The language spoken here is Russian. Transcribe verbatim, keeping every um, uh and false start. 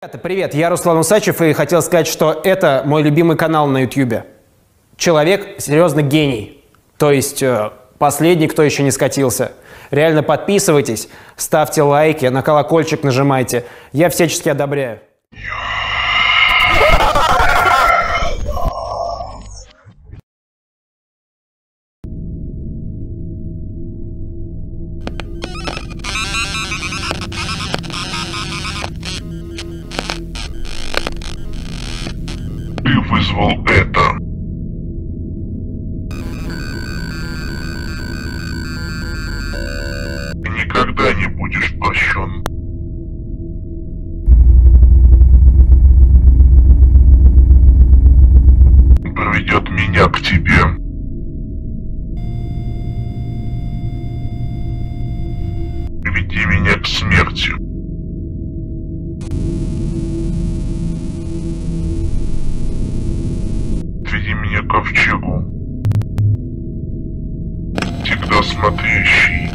Привет, я Руслан Усачев и хотел сказать, что это мой любимый канал на ютубе. Человек серьезно гений, то есть э, последний, кто еще не скатился. Реально подписывайтесь, ставьте лайки, на колокольчик нажимайте. Я всячески одобряю. Ты вызвал это. Ты никогда не будешь прощен. Проведет меня к тебе. Приведи меня к смерти. Отведи меня к ковчегу, всегда смотрящий.